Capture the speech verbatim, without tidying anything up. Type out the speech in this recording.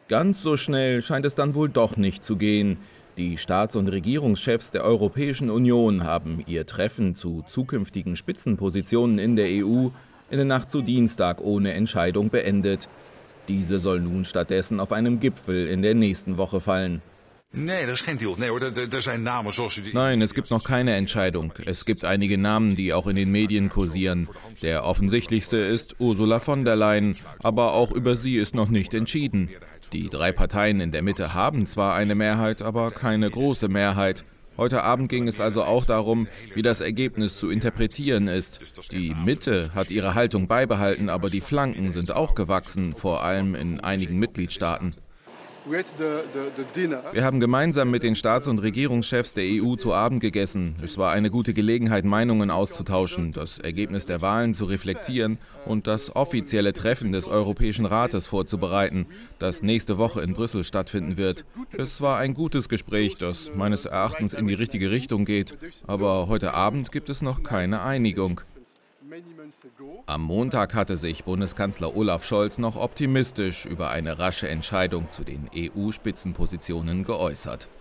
Ganz so schnell scheint es dann wohl doch nicht zu gehen. Die Staats- und Regierungschefs der Europäischen Union haben ihr Treffen zu zukünftigen Spitzenpositionen in der E U in der Nacht zu Dienstag ohne Entscheidung beendet. Diese soll nun stattdessen auf einem Gipfel in der nächsten Woche fallen. Nee, dat is geen deal. Nee hoor, er, er zijn namen zoals u die... Nein, es gibt noch keine Entscheidung. Es gibt einige Namen, die auch in den Medien kursieren. Der offensichtlichste ist Ursula von der Leyen, aber auch über sie ist noch nicht entschieden. Die drei Parteien in der Mitte haben zwar eine Mehrheit, aber keine große Mehrheit. Heute Abend ging es also auch darum, wie das Ergebnis zu interpretieren ist. Die Mitte hat ihre Haltung beibehalten, aber die Flanken sind auch gewachsen, vor allem in einigen Mitgliedstaaten. Wir haben gemeinsam mit den Staats- und Regierungschefs der E U zu Abend gegessen. Es war eine gute Gelegenheit, Meinungen auszutauschen, das Ergebnis der Wahlen zu reflektieren und das offizielle Treffen des Europäischen Rates vorzubereiten, das nächste Woche in Brüssel stattfinden wird. Es war ein gutes Gespräch, das meines Erachtens in die richtige Richtung geht. Aber heute Abend gibt es noch keine Einigung. Am Montag hatte sich Bundeskanzler Olaf Scholz noch optimistisch über eine rasche Entscheidung zu den E U-Spitzenpositionen geäußert.